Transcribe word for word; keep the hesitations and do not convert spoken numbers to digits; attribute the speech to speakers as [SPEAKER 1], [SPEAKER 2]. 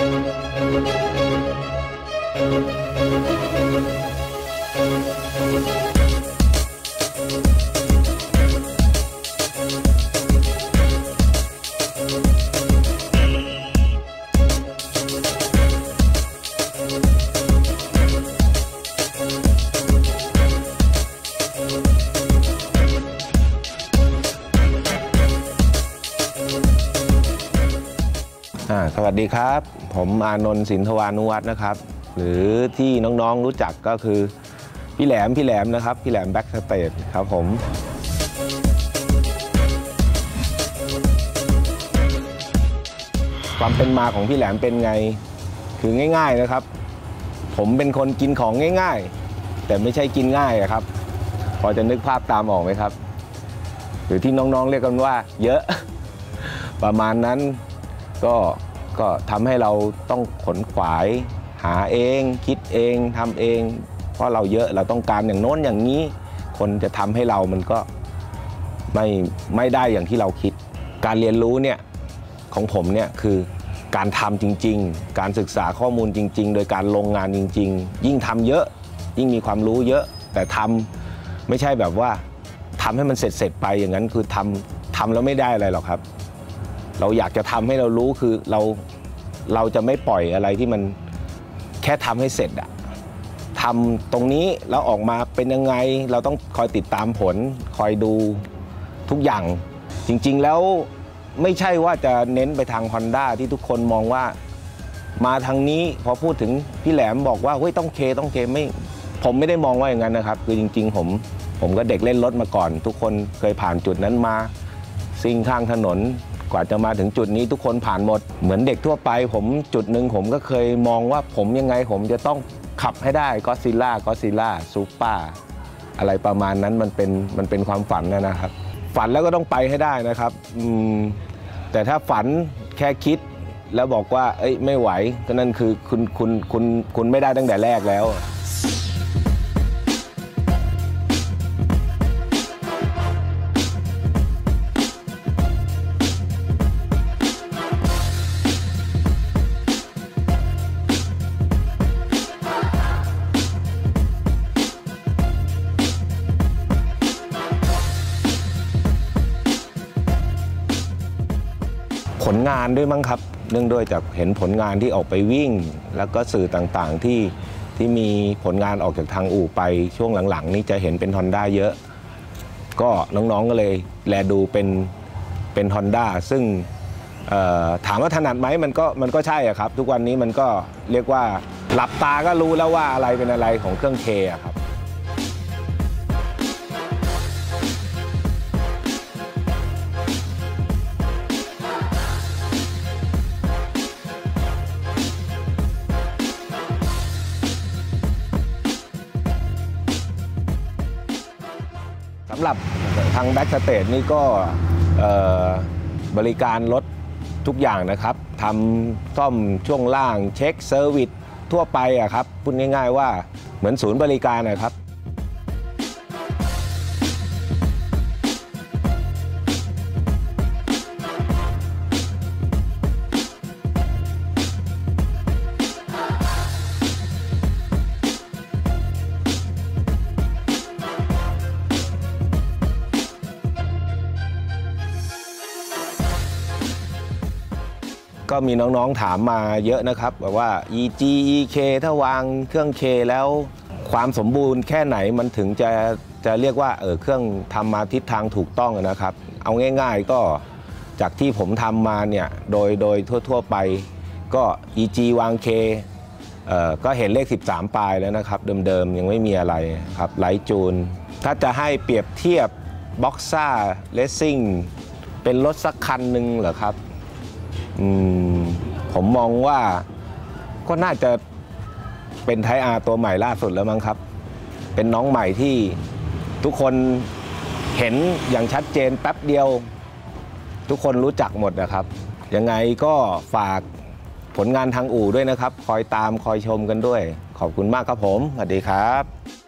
[SPEAKER 1] สวัสดีครับผมอานนท์สินทวานุวัฒน์นะครับหรือที่น้องๆรู้จักก็คือพี่แหลมพี่แหลมนะครับพี่แหลมแบ็กสเตจครับผมความเป็นมาของพี่แหลมเป็นไงคือง่ายๆนะครับผมเป็นคนกินของง่ายๆแต่ไม่ใช่กินง่ายครับพอจะนึกภาพตามออกไหมครับหรือที่น้องๆเรียกกันว่าเยอะประมาณนั้นก็ก็ทำให้เราต้องขนขวายหาเองคิดเองทำเองเพราะเราเยอะเราต้องการอย่างโน้นอย่างนี้คนจะทำให้เรามันก็ไม่ไม่ได้อย่างที่เราคิดการเรียนรู้เนี่ยของผมเนี่ยคือการทำจริงๆการศึกษาข้อมูลจริงๆโดยการลงงานจริงๆยิ่งทำเยอะยิ่งมีความรู้เยอะแต่ทำไม่ใช่แบบว่าทำให้มันเสร็จๆไปอย่างนั้นคือทำทำแล้วไม่ได้อะไรหรอกครับเราอยากจะทำให้เรารู้คือเราเราจะไม่ปล่อยอะไรที่มันแค่ทำให้เสร็จอะทำตรงนี้แล้วออกมาเป็นยังไงเราต้องคอยติดตามผลคอยดูทุกอย่างจริงๆแล้วไม่ใช่ว่าจะเน้นไปทาง Honda ที่ทุกคนมองว่ามาทางนี้พอพูดถึงพี่แหลมบอกว่าเฮ้ยต้องเคต้องเคไม่ผมไม่ได้มองว่าอย่างนั้นนะครับคือจริงๆผมผมก็เด็กเล่นรถมาก่อนทุกคนเคยผ่านจุดนั้นมาซิ่งข้างถนนกว่าจะมาถึงจุดนี้ทุกคนผ่านหมดเหมือนเด็กทั่วไปผมจุดหนึ่งผมก็เคยมองว่าผมยังไงผมจะต้องขับให้ได้ก็ซิล่าก็ซิล่าซูเปอร์อะไรประมาณนั้นมันเป็นมันเป็นความฝันนะครับฝันแล้วก็ต้องไปให้ได้นะครับแต่ถ้าฝันแค่คิดแล้วบอกว่าเอ้ยไม่ไหวก็นั่นคือคุณคุณคุณคุณไม่ได้ตั้งแต่แรกแล้วผลงานด้วยมั้งครับเนื่องด้วยจากเห็นผลงานที่ออกไปวิ่งแล้วก็สื่อต่างๆที่ที่มีผลงานออกจากทางอู่ไปช่วงหลังๆนี้จะเห็นเป็น Honda เยอะก็น้องๆก็เลยแลดูเป็นเป็น Honda ซึ่งถามว่าถนัดไหมมันก็มันก็ใช่ครับทุกวันนี้มันก็เรียกว่าหลับตาก็รู้แล้วว่าอะไรเป็นอะไรของเครื่องเคครับสำหรับทางแบ็กสเตจนี่ก็บริการรถทุกอย่างนะครับทำซ่อมช่วงล่างเช็คเซอร์วิสทั่วไปอะครับพูดง่ายๆว่าเหมือนศูนย์บริการนะครับก็มีน้องๆถามมาเยอะนะครับแบบว่า อี จี อี เค ถ้าวางเครื่อง K แล้วความสมบูรณ์แค่ไหนมันถึงจะจะเรียกว่าเออเครื่องทำมาทิศทางถูกต้องนะครับเอาง่ายๆก็จากที่ผมทำมาเนี่ยโดยโดยทั่วๆไปก็ อี จี วาง K เอ่อก็เห็นเลขสิบสามปลายแล้วนะครับเดิมๆยังไม่มีอะไรครับไลท์จูนถ้าจะให้เปรียบเทียบ Boxer Racing เป็นรถสักคันหนึ่งเหรอครับผมมองว่าก็น่าจะเป็นไทอาร์ตัวใหม่ล่าสุดแล้วมั้งครับเป็นน้องใหม่ที่ทุกคนเห็นอย่างชัดเจนแป๊บเดียวทุกคนรู้จักหมดนะครับยังไงก็ฝากผลงานทางอู่ด้วยนะครับคอยตามคอยชมกันด้วยขอบคุณมากครับผมสวัสดีครับ